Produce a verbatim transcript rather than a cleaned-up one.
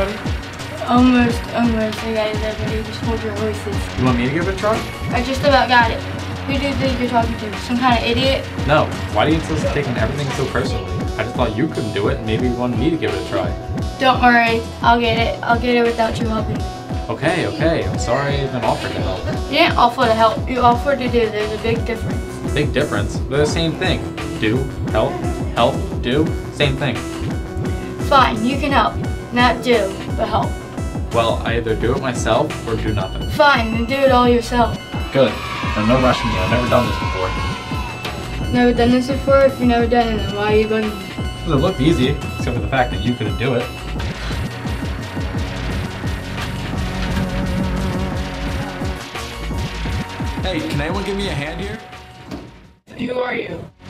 already? Almost, almost. I got it already. Just hold your horses. You want me to give it a try? I just about got it. Who do you think you're talking to? Some kind of idiot? No. Why do you insist on taking everything so personally? I just thought you couldn't do it, and maybe you wanted me to give it a try. Don't worry. I'll get it. I'll get it without you helping me. Okay, okay. I'm sorry I even offered to help. You didn't offer to help. You offered to do. There's a big difference. Big difference. They're the same thing. Do, help, help, do. Same thing. Fine. You can help. Not do, but help. Well, I either do it myself or do nothing. Fine. Then do it all yourself. Good. And no rushing me. I've never done this before. Never done this before? If you've never done it, then why are you bugging me? Well, it looked easy, except for the fact that you couldn't do it. Hey, can anyone give me a hand here? Who are you?